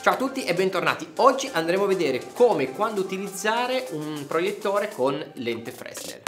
Ciao a tutti e bentornati. Oggi andremo a vedere come e quando utilizzare un proiettore con lente Fresnel.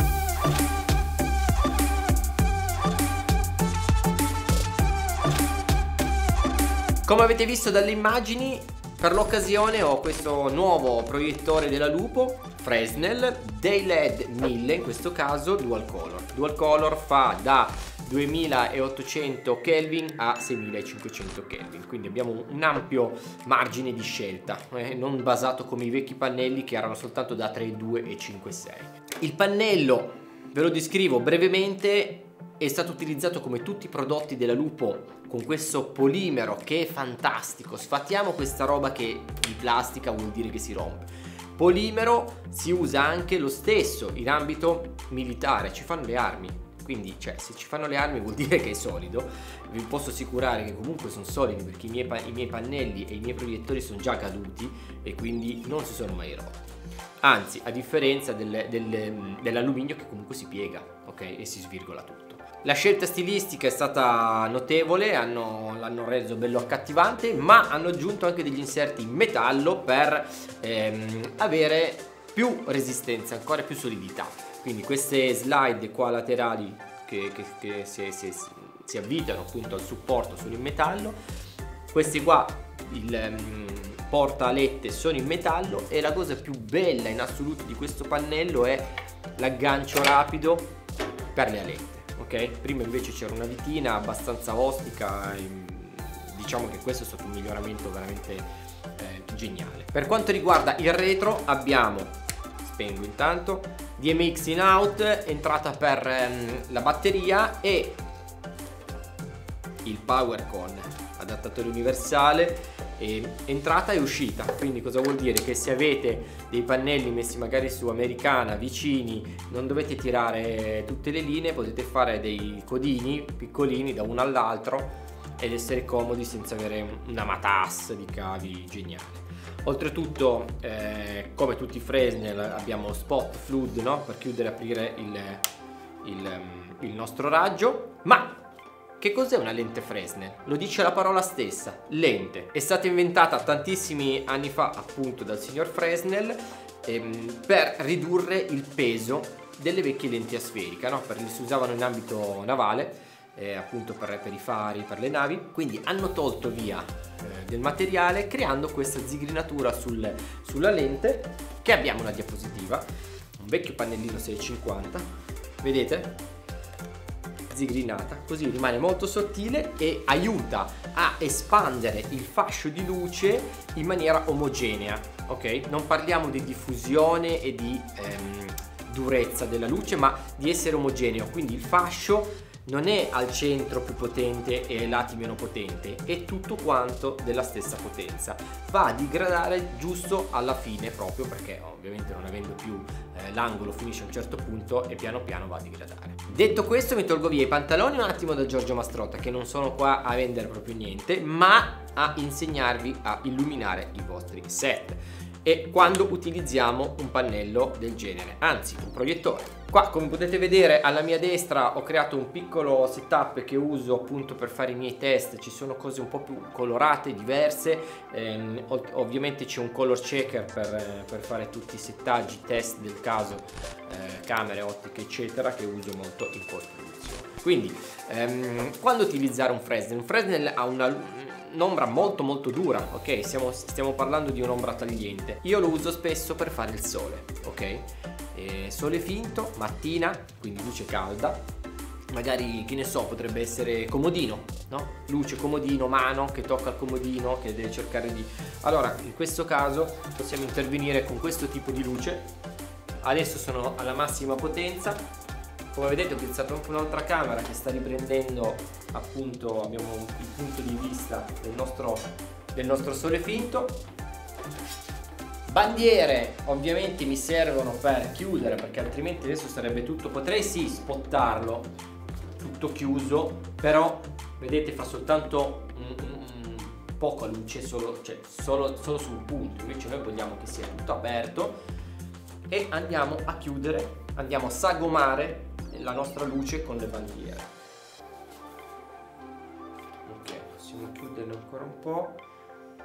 Come avete visto dalle immagini, per l'occasione ho questo nuovo proiettore della Lupo Fresnel Day-LED 1000, in questo caso dual color. Dual color fa da 2800 Kelvin a 6500 Kelvin, quindi abbiamo un ampio margine di scelta, non basato come i vecchi pannelli che erano soltanto da 3.2 e 5.6. Il pannello, ve lo descrivo brevemente, è stato utilizzato come tutti i prodotti della Lupo con questo polimero che è fantastico. Sfattiamo questa roba che di plastica vuol dire che si rompe. Polimero si usa anche lo stesso in ambito militare, ci fanno le armi. Quindi, se ci fanno le armi vuol dire che è solido. Vi posso assicurare che comunque sono solidi, perché i miei pannelli e i miei proiettori sono già caduti e quindi non si sono mai rotti. Anzi, a differenza dell'alluminio che comunque si piega, ok? E si svirgola tutto. La scelta stilistica è stata notevole, l'hanno reso bello accattivante, ma hanno aggiunto anche degli inserti in metallo per avere più resistenza, ancora più solidità. Quindi queste slide qua laterali che si avvitano appunto al supporto sono in metallo, questi qua il porta-alette sono in metallo, e la cosa più bella in assoluto di questo pannello è l'aggancio rapido per le alette, ok? Prima invece c'era una vitina abbastanza ostica, diciamo che questo è stato un miglioramento veramente geniale. Per quanto riguarda il retro abbiamo, spengo intanto, DMX in out, entrata per la batteria e il power con adattatore universale, entrata e uscita. Quindi cosa vuol dire? Che se avete dei pannelli messi magari su americana vicini, non dovete tirare tutte le linee, potete fare dei codini piccolini da uno all'altro ed essere comodi senza avere una matassa di cavi geniale. Oltretutto, come tutti i Fresnel, abbiamo spot flood, no? Per chiudere e aprire il nostro raggio. Ma che cos'è una lente Fresnel? Lo dice la parola stessa, lente. È stata inventata tantissimi anni fa appunto dal signor Fresnel per ridurre il peso delle vecchie lenti asferiche, no? Perché si usavano in ambito navale, appunto per i fari, per le navi. Quindi hanno tolto via del materiale, creando questa zigrinatura sulla lente, che abbiamo una diapositiva, un vecchio pannellino 650, vedete? Zigrinata, così rimane molto sottile e aiuta a espandere il fascio di luce in maniera omogenea, ok? Non parliamo di diffusione e di durezza della luce, ma di essere omogeneo, quindi il fascio non è al centro più potente e ai lati meno potente, è tutto quanto della stessa potenza, va a digradare giusto alla fine, proprio perché ovviamente non avendo più l'angolo finisce a un certo punto e piano piano va a digradare. Detto questo, mi tolgo via i pantaloni un attimo da Giorgio Mastrotta, che non sono qua a vendere proprio niente, ma a insegnarvi a illuminare i vostri set e quando utilizziamo un pannello del genere, anzi un proiettore. Qua, come potete vedere, alla mia destra ho creato un piccolo setup che uso appunto per fare i miei test. Ci sono cose un po' più colorate, diverse, ovviamente c'è un color checker per fare tutti i settaggi, test del caso, camere, ottiche eccetera, che uso molto in post-produzione. Quindi quando utilizzare un Fresnel? Un Fresnel ha un'ombra molto dura, ok? Stiamo parlando di un'ombra tagliente. Io lo uso spesso per fare il sole, ok? Sole finto, mattina, quindi luce calda, magari, che ne so, potrebbe essere comodino, no? Luce comodino, mano che tocca il comodino, che deve cercare di... Allora, in questo caso possiamo intervenire con questo tipo di luce. Adesso sono alla massima potenza. Come vedete, ho utilizzato anche un'altra camera che sta riprendendo, appunto, abbiamo il punto di vista del nostro sole finto. Bandiere ovviamente mi servono per chiudere, perché altrimenti adesso sarebbe tutto, potrei sì spottarlo tutto chiuso, però vedete fa soltanto poca luce, solo su un punto. Invece noi vogliamo che sia tutto aperto e andiamo a chiudere, andiamo a sagomare la nostra luce con le bandiere. Ok, possiamo chiuderle ancora un po',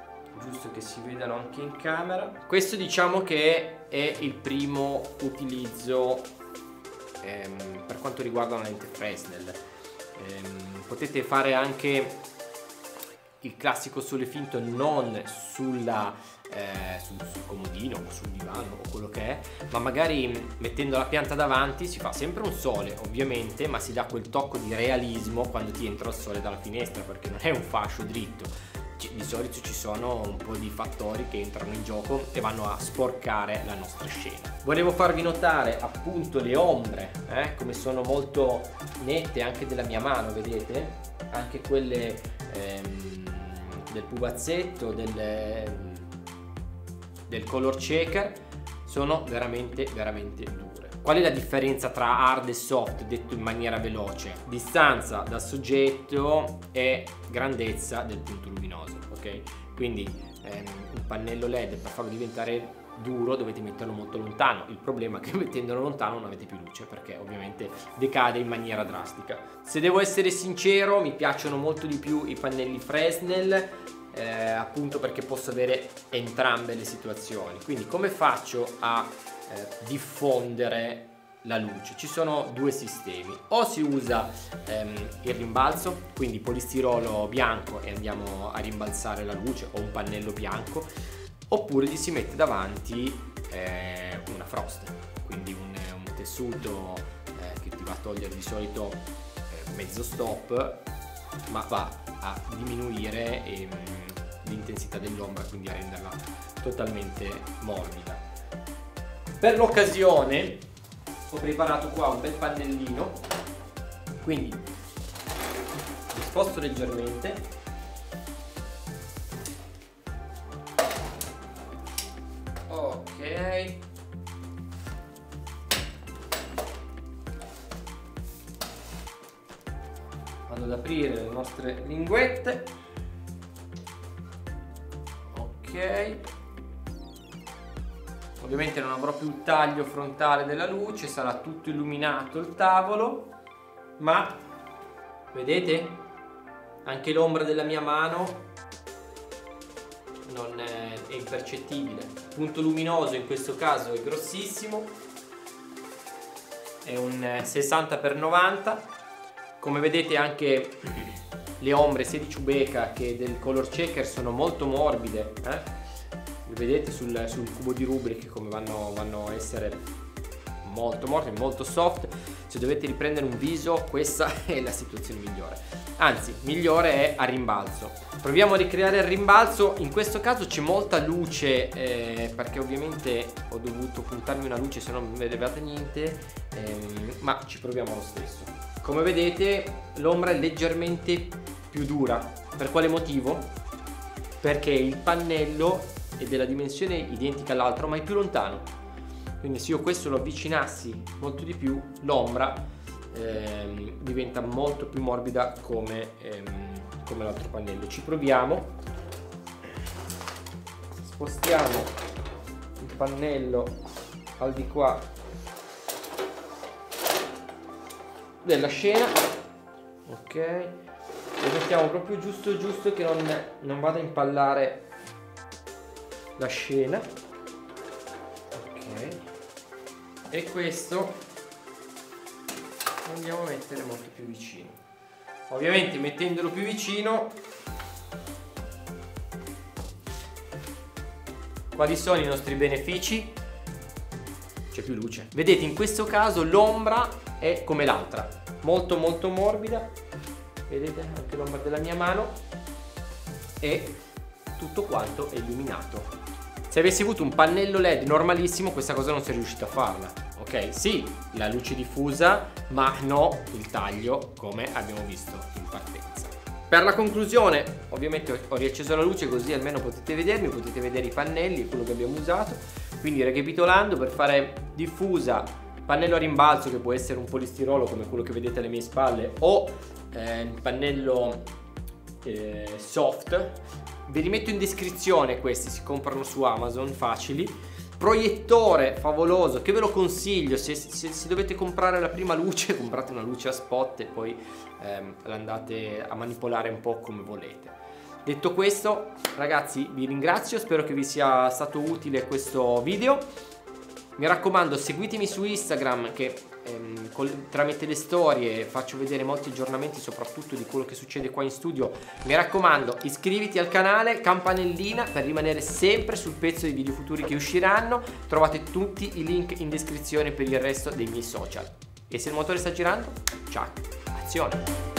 giusto che si vedano anche in camera. Questo diciamo che è il primo utilizzo per quanto riguarda una lente Fresnel. Potete fare anche il classico sole finto non sul comodino o sul divano o quello che è, ma magari mettendo la pianta davanti si fa sempre un sole ovviamente, ma si dà quel tocco di realismo quando ti entra il sole dalla finestra, perché non è un fascio dritto. Di solito ci sono un po' di fattori che entrano in gioco e vanno a sporcare la nostra scena. Volevo farvi notare appunto le ombre, come sono molto nette anche della mia mano, vedete? Anche quelle del pupazzetto, del color checker, sono veramente dure. Qual è la differenza tra hard e soft, detto in maniera veloce? Distanza dal soggetto e grandezza del punto luminoso, ok? Quindi un pannello LED per farlo diventare duro dovete metterlo molto lontano. Il problema è che mettendolo lontano non avete più luce, perché ovviamente decade in maniera drastica. Se devo essere sincero, mi piacciono molto di più i pannelli Fresnel, appunto perché posso avere entrambe le situazioni. Quindi come faccio a diffondere la luce? Ci sono due sistemi: o si usa il rimbalzo, quindi polistirolo bianco e andiamo a rimbalzare la luce, o un pannello bianco, oppure gli si mette davanti una frost, quindi un tessuto che ti va a togliere di solito mezzo stop, ma va a diminuire l'intensità dell'ombra, quindi a renderla totalmente morbida. Per l'occasione ho preparato qua un bel pannellino, quindi li sposto leggermente, ok, vado ad aprire le nostre linguette, ok. Ovviamente non avrò più il taglio frontale della luce, sarà tutto illuminato il tavolo, ma vedete? Anche l'ombra della mia mano non è impercettibile. Il punto luminoso in questo caso è grossissimo, è un 60x90. Come vedete anche le ombre sia di ciubeca che del color checker sono molto morbide, vedete sul cubo di rubriche come vanno a essere molto morbide, molto soft. Se dovete riprendere un viso, questa è la situazione migliore, anzi migliore è a rimbalzo. Proviamo a ricreare il rimbalzo. In questo caso c'è molta luce, perché ovviamente ho dovuto puntarmi una luce, se no non vedevate niente, ma ci proviamo lo stesso. Come vedete l'ombra è leggermente più dura. Per quale motivo? Perché il pannello è della dimensione identica all'altro, ma è più lontano. Quindi se io questo lo avvicinassi molto di più, l'ombra diventa molto più morbida come l'altro pannello. Ci proviamo. Spostiamo il pannello al di qua della scena, ok, lo mettiamo proprio giusto che non vada a impallare la scena, ok, e questo lo andiamo a mettere molto più vicino. Ovviamente mettendolo più vicino, quali sono i nostri benefici? C'è più luce. Vedete, in questo caso l'ombra è come l'altra, molto morbida. Vedete anche l'ombra della mia mano, e tutto quanto è illuminato. Se avessi avuto un pannello LED normalissimo, questa cosa non sei riuscito a farla, ok? Sì, la luce diffusa, ma no il taglio come abbiamo visto in partenza. Per la conclusione, ovviamente ho riacceso la luce così almeno potete vedermi, potete vedere i pannelli e quello che abbiamo usato. Quindi ricapitolando, per fare diffusa, pannello a rimbalzo che può essere un polistirolo come quello che vedete alle mie spalle, o il pannello soft. Vi rimetto in descrizione, questi si comprano su Amazon, facili. Proiettore favoloso che ve lo consiglio, se dovete comprare la prima luce, comprate una luce a spot e poi l'andate a manipolare un po' come volete. Detto questo, ragazzi, vi ringrazio, spero che vi sia stato utile questo video. Mi raccomando, seguitemi su Instagram che tramite le storie faccio vedere molti aggiornamenti, soprattutto di quello che succede qua in studio. Mi raccomando, iscriviti al canale, campanellina per rimanere sempre sul pezzo dei video futuri che usciranno. Trovate tutti i link in descrizione per il resto dei miei social. E se il motore sta girando, ciao, azione!